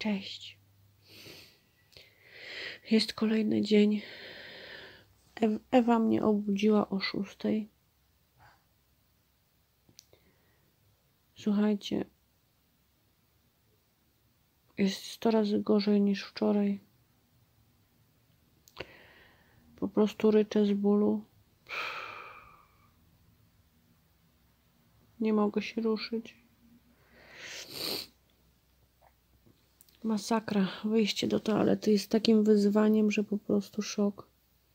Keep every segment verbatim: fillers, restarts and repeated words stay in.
Cześć. Jest kolejny dzień. Ewa mnie obudziła o szóstej. Słuchajcie, jest sto razy gorzej niż wczoraj. Po prostu ryczę z bólu. Nie mogę się ruszyć. Masakra. Wyjście do toalety jest takim wyzwaniem, że po prostu szok.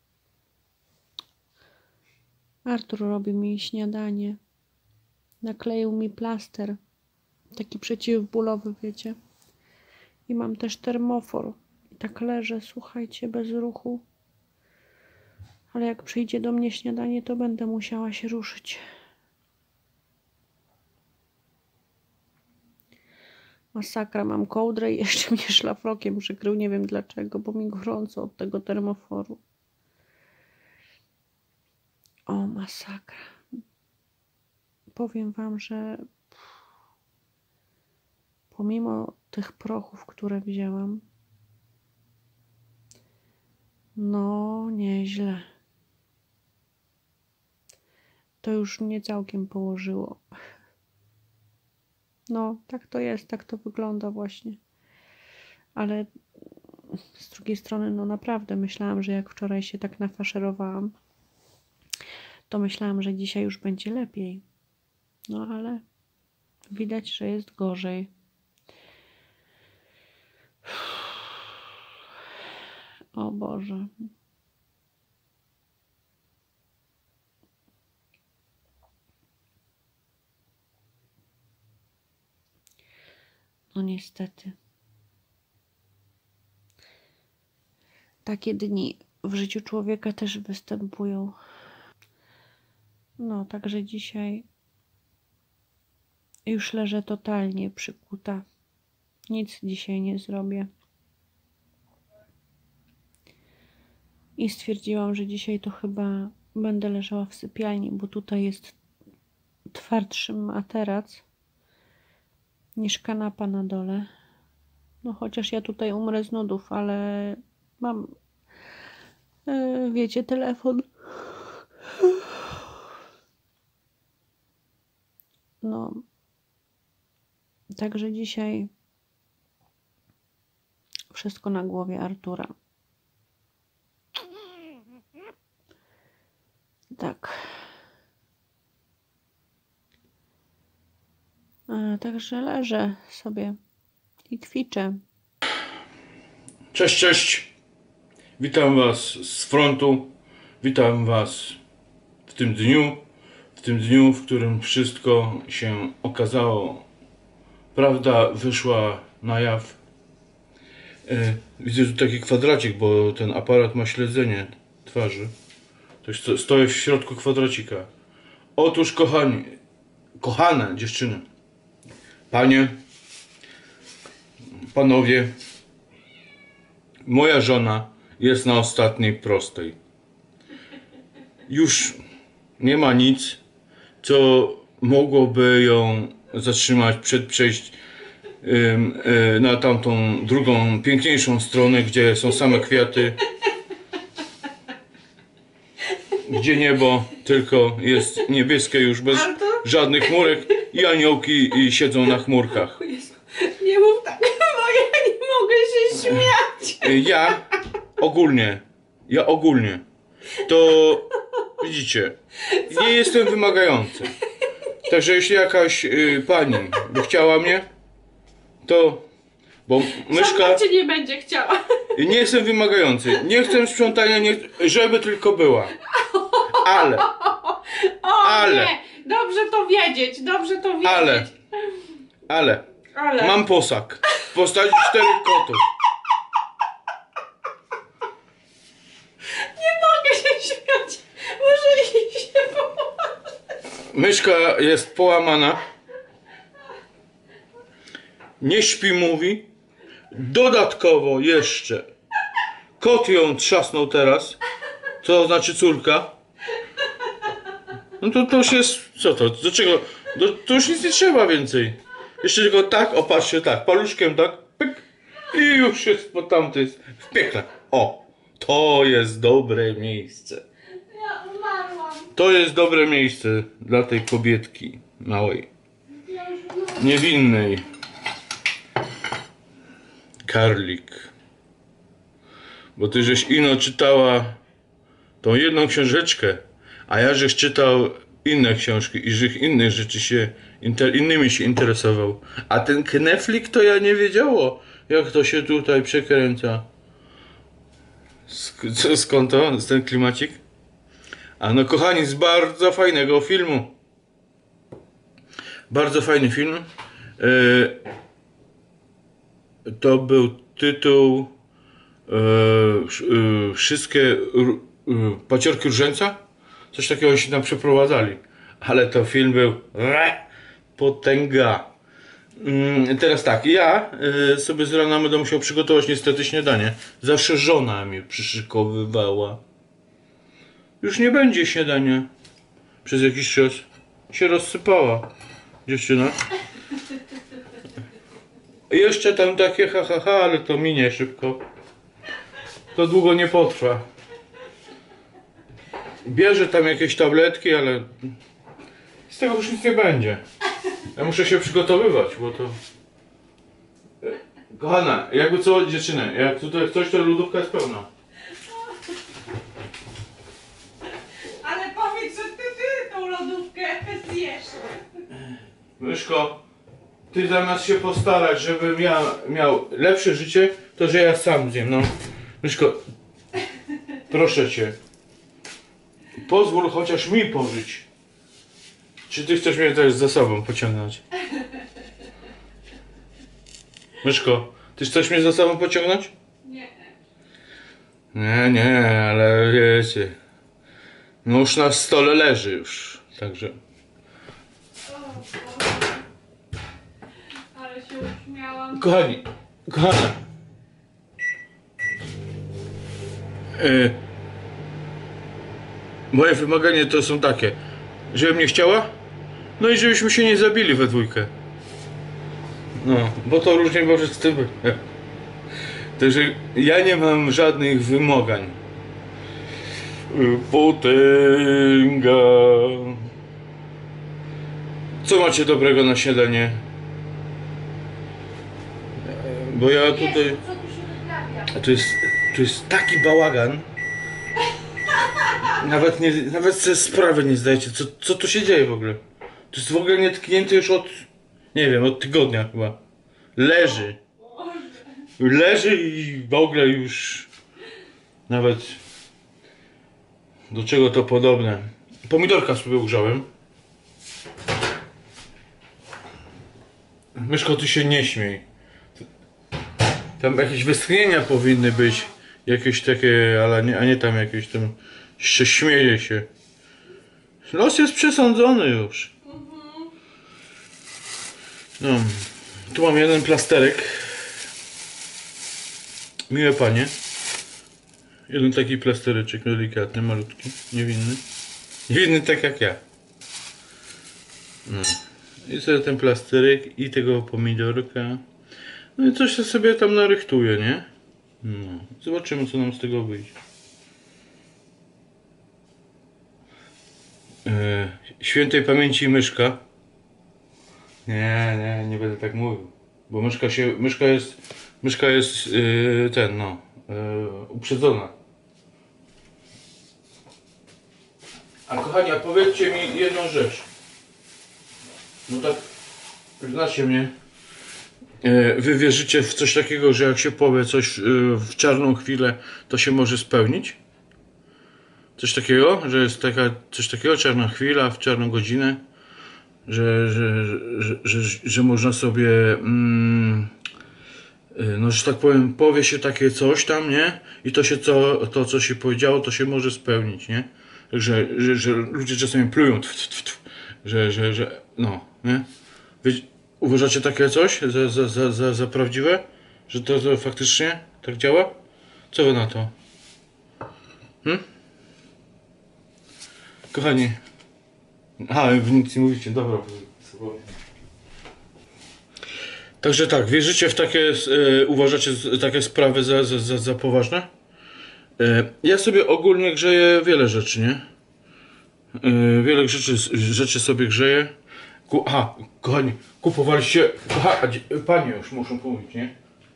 Artur robi mi śniadanie. Nakleił mi plaster. Taki przeciwbólowy, wiecie. I mam też termofor. I tak leżę, słuchajcie, bez ruchu. Ale jak przyjdzie do mnie śniadanie, to będę musiała się ruszyć. Masakra, mam kołdrę i jeszcze mnie szlafrokiem przykrył. Nie wiem dlaczego, bo mi gorąco od tego termoforu. O, masakra. Powiem wam, że pomimo tych prochów, które wzięłam, no nieźle. To już mnie całkiem położyło. No, tak to jest, tak to wygląda właśnie. Ale z drugiej strony, no naprawdę myślałam, że jak wczoraj się tak nafaszerowałam, to myślałam, że dzisiaj już będzie lepiej. No ale widać, że jest gorzej. O Boże. No niestety. Takie dni w życiu człowieka też występują. No, także dzisiaj już leżę totalnie przykuta. Nic dzisiaj nie zrobię. I stwierdziłam, że dzisiaj to chyba będę leżała w sypialni, bo tutaj jest twardszy materac niż kanapa na dole. No chociaż ja tutaj umrę z nudów, ale mam, yy, wiecie, telefon. No, także dzisiaj wszystko na głowie Artura. Tak. A, także leżę sobie i kwiczę. Cześć, cześć. Witam was z frontu. Witam was w tym dniu. W tym dniu, w którym wszystko się okazało. Prawda wyszła na jaw. E, widzę tu taki kwadracik, bo ten aparat ma śledzenie twarzy. To stoję w środku kwadracika. Otóż kochani, kochane dziewczyny, panie, panowie, moja żona jest na ostatniej prostej. Już nie ma nic, co mogłoby ją zatrzymać przed przejść na tamtą drugą, piękniejszą stronę, gdzie są same kwiaty, gdzie niebo tylko jest niebieskie już bez żadnych chmurek i aniołki i siedzą na chmurkach. Nie mów tak, bo ja nie mogę się śmiać. Ja ogólnie, ja ogólnie, to widzicie, nie jestem wymagający. Także jeśli jakaś y, pani by chciała mnie, to, bo myszka... Cię nie będzie chciała. Nie jestem wymagający, nie chcę sprzątania, nie, żeby tylko była. Ale, O ale, nie, dobrze to wiedzieć, dobrze to wiedzieć. ale, ale, ale. mam posag w postaci czterech kotów. Nie mogę się śmiać, może iść się położę. Myszka jest połamana, nie śpi, mówi, dodatkowo jeszcze kot ją trzasnął teraz, co znaczy córka. No to, to już jest, co to, do czego, do, to już nic nie trzeba więcej. Jeszcze tylko tak, opatrzcie, tak, paluszkiem tak, pyk, I już jest po tamtej, w piekle. O, to jest dobre miejsce. Ja umarłam. To jest dobre miejsce dla tej kobietki małej, Ja już umarłam. niewinnej. Karlik. Bo ty żeś ino czytała tą jedną książeczkę, a ja żeś czytał inne książki i żech innych rzeczy się, inter, innymi się interesował. A ten kneflik to ja nie wiedziało, jak to się tutaj przekręca. Sk co, skąd to? Z ten klimacik? A no kochani, z bardzo fajnego filmu. Bardzo fajny film. Yy, to był tytuł yy, yy, Wszystkie yy, paciorki różańca? Coś takiego się tam przeprowadzali. Ale to film był re, potęga. Yy, teraz tak, ja yy, sobie z rana będę musiał przygotować niestety śniadanie. Zawsze żona mi przyszykowywała. Już nie będzie śniadania. Przez jakiś czas się rozsypała dziewczyna. Jeszcze tam takie ha ha ha, ale to minie szybko. To długo nie potrwa. Bierze tam jakieś tabletki, ale z tego już nic nie będzie. Ja muszę się przygotowywać, bo to... Kochana, jakby co dziewczynę, jak tutaj coś, to lodówka jest pełna. Ale powiedz, że ty, ty tą lodówkę zjesz. Myszko, ty zamiast się postarać, żebym ja miał lepsze życie, to że ja sam zjem, no. Myszko, proszę cię, pozwól chociaż mi pożyć. Czy ty chcesz mnie też za sobą pociągnąć? Myszko, ty chcesz mnie za sobą pociągnąć? Nie. Nie, nie, ale wiecie, no już na stole leży już, także... O, Boże. Ale się uśmiałam. Kochani, kochana. Yy, moje wymagania to są takie, żebym nie chciała, no i żebyśmy się nie zabili we dwójkę. No, bo to różnie może z tym być. Także ja nie mam żadnych wymagań. Yy, potęga. Co macie dobrego na śniadanie? Bo ja tutaj... Jezu, co tu się wyprawia? A to jest, to jest taki bałagan. Nawet nie, nawet sobie sprawy nie zdajecie, co, co tu się dzieje w ogóle. To jest w ogóle nietknięte już od, nie wiem, od tygodnia chyba. Leży. Leży i w ogóle już nawet do czego to podobne. Pomidorka sobie ugrzałem. Myszko, ty się nie śmiej. Tam jakieś westchnienia powinny być. Jakieś takie, ale nie, a nie tam jakieś tam. Jeszcze śmieje się. Los jest przesądzony już. No. Tu mam jeden plasterek. Miłe panie. Jeden taki plastereczek delikatny, malutki, niewinny. Niewinny tak jak ja. No. I sobie ten plasterek i tego pomidorka. No i coś sobie tam narychtuję, nie? No. Zobaczymy, co nam z tego wyjdzie. E, świętej pamięci myszka. Nie, nie, nie będę tak mówił. Bo myszka się, myszka jest, myszka jest yy, ten, no, yy, uprzedzona. A kochani, a powiedzcie mi jedną rzecz. No tak, znacie mnie. Wy wierzycie w coś takiego, że jak się powie coś w czarną chwilę, to się może spełnić? Coś takiego, że jest taka, coś takiego, czarna chwila, w czarną godzinę, że, że, że, że, że, że można sobie, mm, no że tak powiem, powie się takie coś tam, nie? I to się, co, to co się powiedziało, to się może spełnić, nie? Że, że, że ludzie czasami plują, tf, tf, tf, że, że, że, no, nie? Wy uważacie takie coś za, za, za, za, za prawdziwe? Że to, to faktycznie tak działa? Co wy na to? Hm? Kochani. A, wy nic nie mówicie, dobra. Także tak, wierzycie w takie, e, uważacie z- takie sprawy za, za, za, za poważne? E, ja sobie ogólnie grzeję wiele rzeczy, nie? E, wiele rzeczy, rzeczy sobie grzeję. Ku, aha, kochani, kupowaliście... Aha, a dzie- panie już muszą mówić, nie?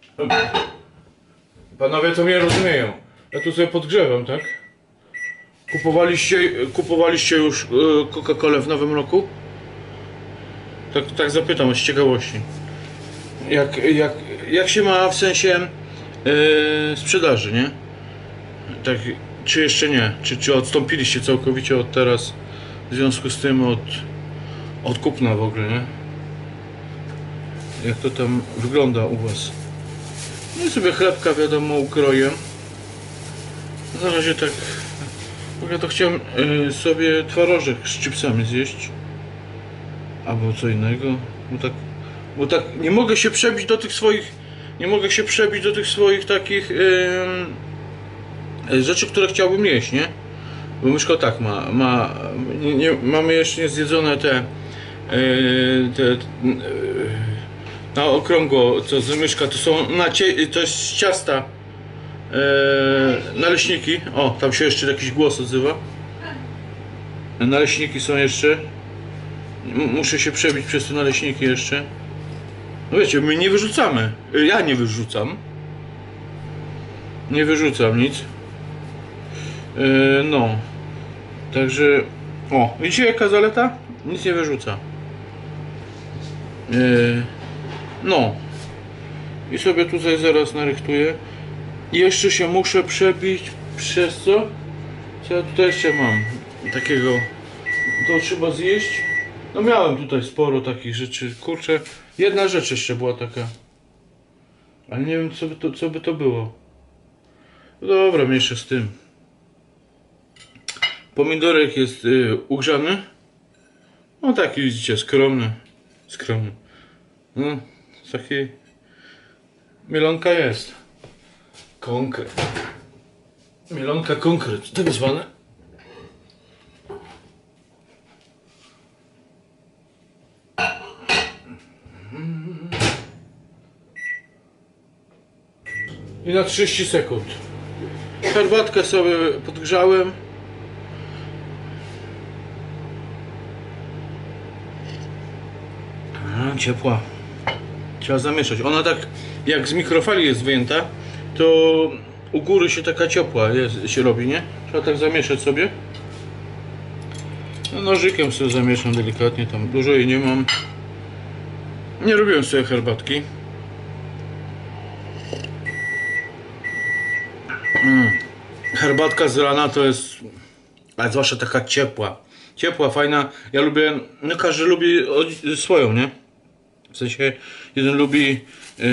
Panowie to mnie rozumieją. Ja tu sobie podgrzewam, tak? Kupowaliście, kupowaliście już e, Coca-Colę w nowym roku? Tak, tak zapytam z ciekawości. Jak, jak, jak się ma w sensie yy, sprzedaży, nie? Tak, czy jeszcze nie? Czy, czy odstąpiliście całkowicie od teraz w związku z tym od, od kupna w ogóle, nie? Jak to tam wygląda u was? No i sobie chlebka wiadomo ukroję. Na razie tak... Ja to chciałem yy, sobie twarożek z chipsami zjeść. Albo co innego. Bo tak, bo tak nie mogę się przebić do tych swoich... Nie mogę się przebić do tych swoich takich yy, rzeczy, które chciałbym jeść, nie? Bo myszko tak ma, ma nie, nie, mamy jeszcze niezjedzone te, yy, te yy, na okrągło, co z myszka, to są nacie, to jest z ciasta yy, naleśniki. O, tam się jeszcze jakiś głos odzywa. Naleśniki są jeszcze. M muszę się przebić przez te naleśniki jeszcze. No wiecie, my nie wyrzucamy. Ja nie wyrzucam. Nie wyrzucam nic. Yy, no. Także... O, widzicie jaka zaleta? Nic nie wyrzuca. Yy, no. I sobie tutaj zaraz narychtuję. I jeszcze się muszę przebić przez co? Co ja tutaj jeszcze mam? Takiego... To trzeba zjeść. No miałem tutaj sporo takich rzeczy. Kurczę, jedna rzecz jeszcze była taka. Ale nie wiem co by to, co by to było. No dobra, mniejsza z tym. Pomidorek jest y, ugrzany. No taki widzicie, skromny. Skromny. No, taki... Mielonka jest. Konkret. Mielonka konkret, tak zwane. I na trzydzieści sekund. Herbatkę sobie podgrzałem. A, ciepła. Trzeba zamieszać. Ona tak jak z mikrofali jest wyjęta, to u góry się taka ciepła jest, się robi, nie? Trzeba tak zamieszać sobie. No, nożykiem sobie zamieszam delikatnie, tam dużo jej nie mam. Nie robiłem sobie herbatki. Mm. Herbatka z rana to jest, ale zwłaszcza taka ciepła. Ciepła, fajna. Ja lubię, no każdy lubi swoją, nie? W sensie jeden lubi yy,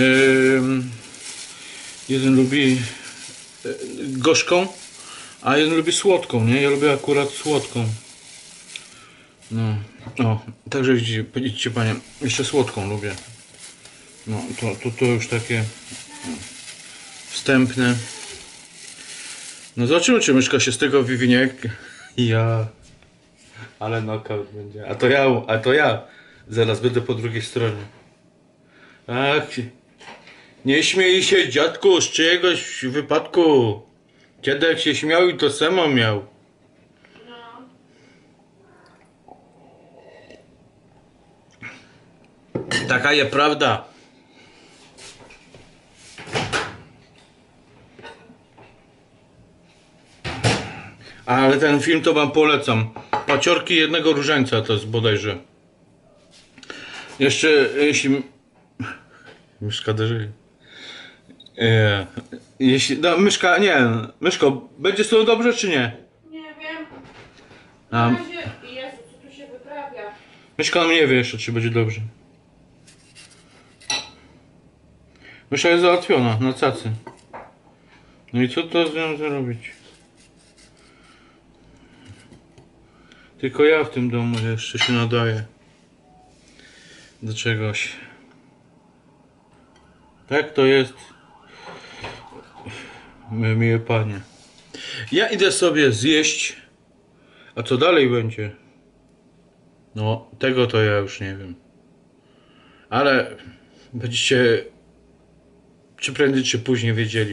jeden lubi yy, gorzką, a jeden lubi słodką, nie? Ja lubię akurat słodką. No, o, także widzicie, widzicie panie, jeszcze słodką lubię. No, to, to, to już takie no, wstępne. No zobaczymy, czy myszka się z tego wywinie. Ja. Ale knockout będzie. A to ja, a to ja. Zaraz będę po drugiej stronie. Ach, nie śmiej się dziadku z czyjegoś wypadku. Dziadek się śmiał i to samo miał. Taka jest prawda. Ale ten film to wam polecam. Paciorki jednego różańca to jest bodajże. Jeszcze jeśli... Myszka drży. Nie. Jeśli... No, myszka, nie. Myszko, będzie z tobą dobrze czy nie? Nie wiem. A... Na razie... Jezu, co tu się wyprawia? Myszka nam nie wie jeszcze, czy będzie dobrze. Mysza jest załatwiona na cacy. No i co to z nią zrobić? Tylko ja w tym domu jeszcze się nadaję do czegoś. Tak to jest. Miłe panie. Ja idę sobie zjeść. A co dalej będzie? No, tego to ja już nie wiem. Ale Będziecie czy prędzej czy później wiedzieli.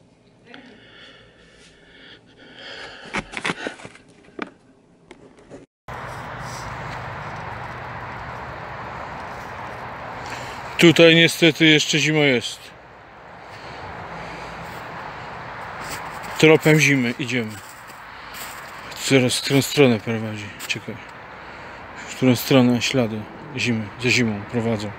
Tutaj niestety jeszcze zima jest. Tropem zimy idziemy. Teraz w którą stronę prowadzi? Czekaj. W którą stronę ślady zimy, za zimą prowadzą.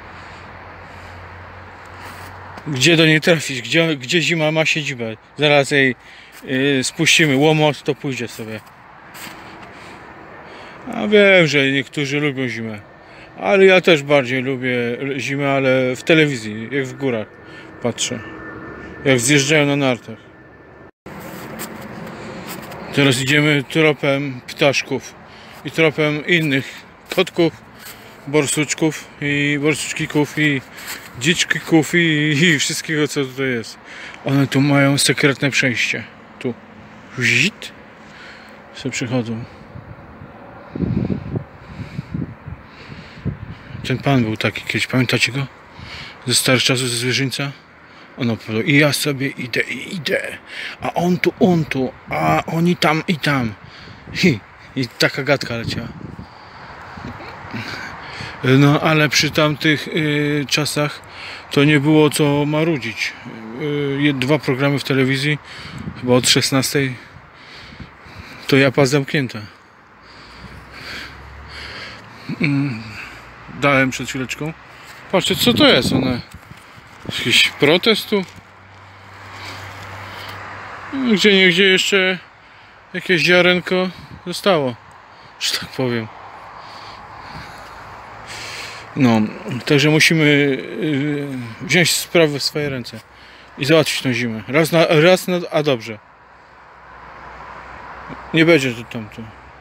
Gdzie do niej trafić? Gdzie, gdzie zima ma siedzibę? Zaraz jej yy, spuścimy łomot, to pójdzie sobie. A wiem, że niektórzy lubią zimę. Ale ja też bardziej lubię zimę, ale w telewizji, jak w górach patrzę. Jak zjeżdżają na nartach. Teraz idziemy tropem ptaszków i tropem innych kotków, borsuczków i borsuczkików i dziczkików i, i wszystkiego, co tutaj jest. One tu mają sekretne przejście. Tu. Zit. Se przychodzą. Ten pan był taki kiedyś, pamiętacie go? Ze starych czasów, ze zwierzyńca? On opowiadał, i ja sobie idę, i idę, a on tu, on tu, a oni tam i tam. I, i taka gadka leciała. No ale przy tamtych y, czasach to nie było co marudzić. Y, dwa programy w telewizji, chyba od szesnastej, to japa zamknięta. Mm, dałem przed chwileczką. Patrzcie, co to jest? One... Jakiś protest tu? Gdzie niegdzie jeszcze jakieś ziarenko zostało, że tak powiem. No, także musimy wziąć sprawę w swoje ręce i załatwić tą zimę. Raz na, raz na, a dobrze. Nie będzie to tamto.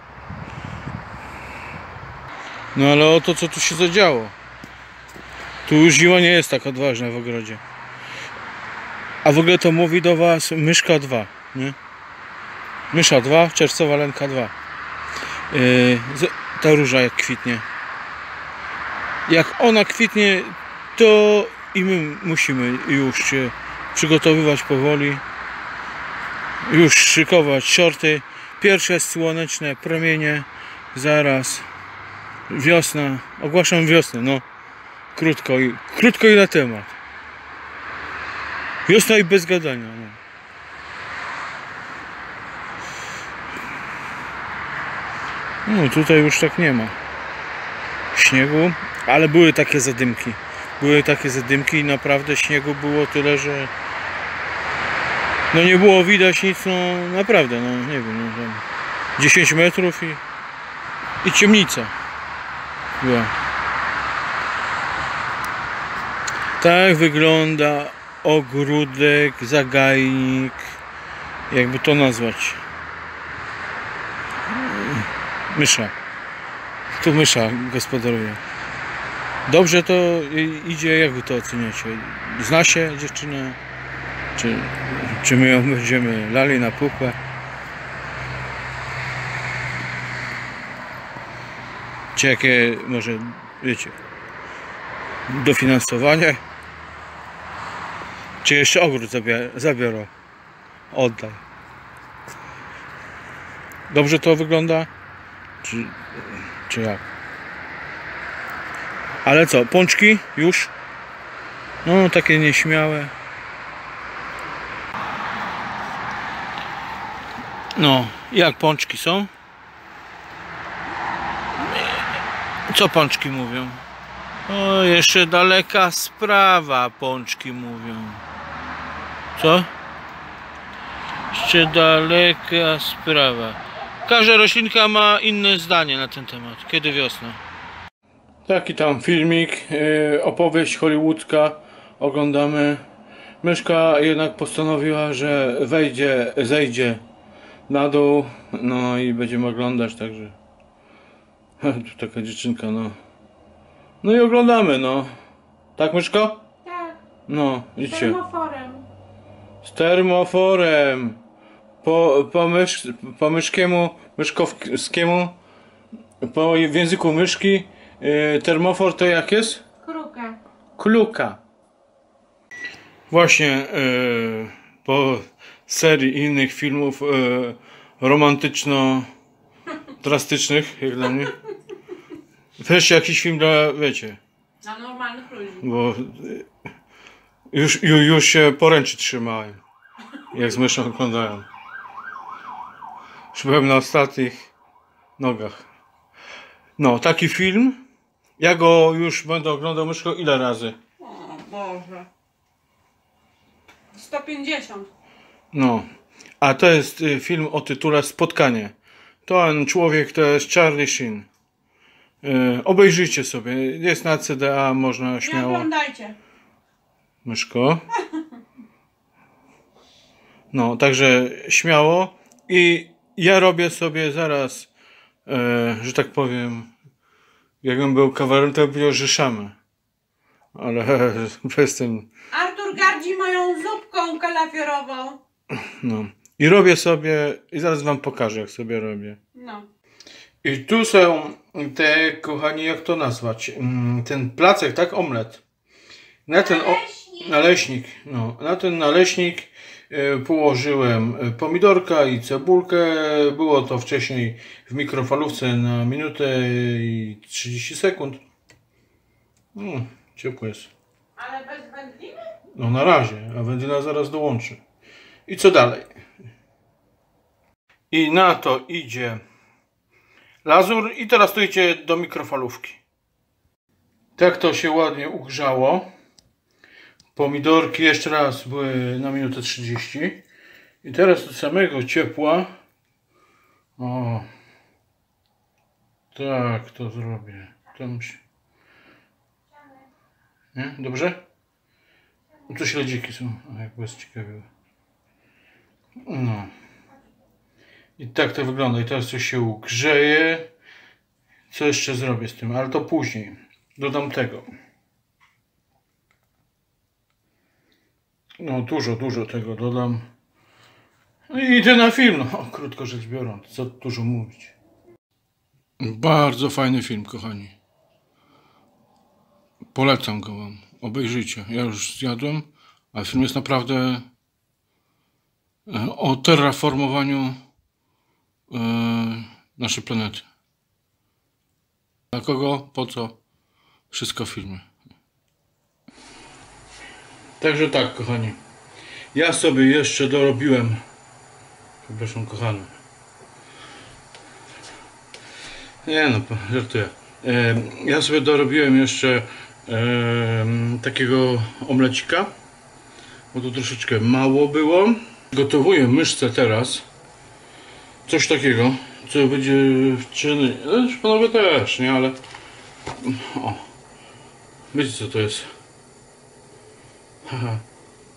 No ale o to, co tu się zadziało. Tu już zima nie jest tak odważna w ogrodzie. A w ogóle to mówi do was myszka dwa, nie? Mysza dwa, czerwcowa lęka dwa. Yy, ta róża jak kwitnie. Jak ona kwitnie, to i my musimy już się przygotowywać powoli. Już szykować shorty. Pierwsze słoneczne promienie. Zaraz. Wiosna. Ogłaszam wiosnę, no. Krótko i, krótko i na temat. Wiosna i bez gadania. No. No tutaj już tak nie ma śniegu, ale były takie zadymki. Były takie zadymki i naprawdę śniegu było tyle, że no nie było widać nic, no naprawdę, no nie wiem, no, tam dziesięć metrów i, i ciemnica była. Tak wygląda ogródek, zagajnik, jakby to nazwać. Mysza. Tu mysza gospodaruje. Dobrze to idzie, jak wy to oceniacie? Zna się dziewczyna? Czy, czy my ją będziemy lali na pupę? Czy jakie, może, wiecie, dofinansowanie? Czy jeszcze ogród zabiorą? Oddaj. Dobrze to wygląda? Czy, czy jak? Ale co, pączki już? No, takie nieśmiałe. No, jak pączki są? Co pączki mówią? O, jeszcze daleka sprawa, pączki mówią. Co? Jeszcze daleka sprawa. Każda roślinka ma inne zdanie na ten temat. Kiedy wiosna? Taki tam filmik, yy, opowieść hollywoodzka. Oglądamy. Myszka jednak postanowiła, że wejdzie, zejdzie na dół. No i będziemy oglądać, także. Tu taka dziewczynka, no. No i oglądamy, no. Tak, myszko? Tak, No, z idźcie. termoforem. Z termoforem. Po, po, mysz, po myszkiemu, myszkowskiemu, po w języku myszki, yy, termofor to jak jest? Kruka. Kluka. Właśnie e, po serii innych filmów e, romantyczno-drastycznych, jak dla mnie. Wreszcie jakiś film dla, wiecie, Dla normalnych ludzi. bo e, już, ju, już się poręczy trzymałem, jak z myszą oglądałem. Już byłem na ostatnich nogach. No, taki film. Ja go już będę oglądał myszko ile razy? O Boże. sto pięćdziesiąt. No, a to jest y, film o tytule Spotkanie. To ten człowiek to jest Charlie Sheen. Y, obejrzyjcie sobie, jest na C D A, można Nie śmiało. oglądajcie. Myszko. No, także śmiało. I ja robię sobie zaraz, y, że tak powiem, jakbym był kawalerem, to bym powiedział, że szamę. Ale jestem. Artur gardzi moją zupką kalafiorową. No. I robię sobie, i zaraz wam pokażę, jak sobie robię. No. I tu są te, kochani, jak to nazwać? Mm, Ten placek, tak? Omlet. Na ten o, naleśnik. No, na ten naleśnik e, położyłem pomidorka i cebulkę. Było to wcześniej w mikrofalówce na minutę i trzydzieści sekund. Mm, ciepło jest. Ale bez wędliny? No na razie, a wędlina zaraz dołączy. I co dalej? I na to idzie lazur i teraz to idzie do mikrofalówki. Tak to się ładnie ugrzało. Pomidorki jeszcze raz były na minutę trzydzieści. I teraz do samego ciepła. O. Tak to zrobię. Tam się... Nie? Dobrze? Tu śledziki są, a jak was ciekawiły. No. I tak to wygląda. I teraz coś się ugrzeje. Co jeszcze zrobię z tym? Ale to później. Dodam tego. No dużo, dużo tego dodam. No i idę na film. No, krótko rzecz biorąc. Co dużo mówić. Bardzo fajny film, kochani. Polecam go wam. Obejrzyjcie. Ja już zjadłem, a film jest naprawdę o terraformowaniu yy, naszej planety. Dla kogo? Po co? Wszystko w filmie. Także tak, kochani. Ja sobie jeszcze dorobiłem. Przepraszam, kochany. Nie no, żartuję. E, ja sobie dorobiłem jeszcze e, takiego omlecika. Bo to troszeczkę mało było. Gotowuję myszce teraz coś takiego, co będzie wczyny. No, panowie też, nie, ale o, wiecie co to jest? Haha.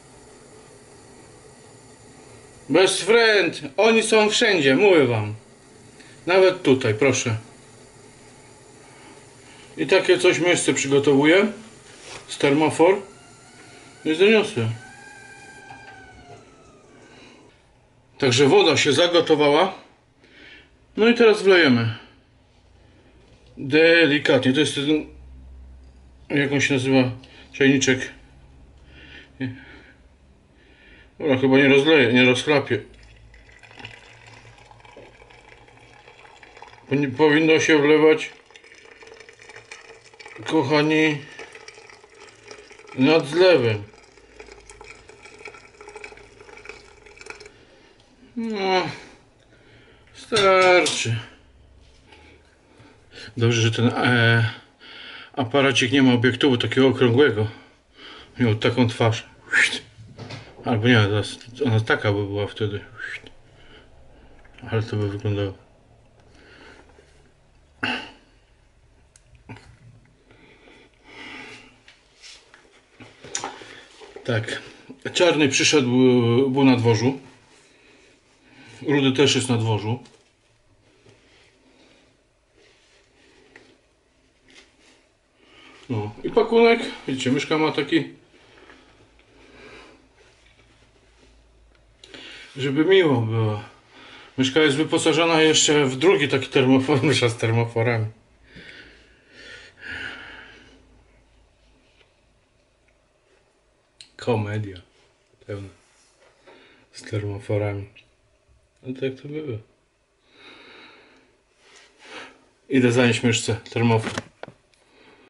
Best friend, oni są wszędzie, mówię wam. Nawet tutaj, proszę. I takie coś myszce przygotowuję z termofor i zaniosę. Także woda się zagotowała. No i teraz wlejemy. Delikatnie. To jest ten, jak on się nazywa, czajniczek. Dobra, chyba nie rozleję, nie rozchlapię. Powinno się wlewać, kochani, nad zlewem. No, starczy. Dobrze, że ten e, aparacik nie ma obiektywu takiego okrągłego. Miał taką twarz. Albo nie, ona taka by była wtedy. Ale to by wyglądało. Tak. Czarny przyszedł, był na dworzu. Rudy też jest na dworzu. No i pakunek, widzicie, myszka ma taki, żeby miło było. Myszka jest wyposażona jeszcze w drugi taki termofor, mysza z termoforami. Komedia pełna z termoforami. No tak to było. Idę zanieść myszce termofor.